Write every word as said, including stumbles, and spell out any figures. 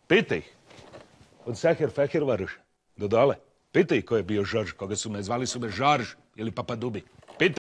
Pitaj ih. Od Saher Faher Varuš do dole. Pitaj ih ko je bio Žorž, koga su me zvali su me Žorž ili Papadubi. Pitaj.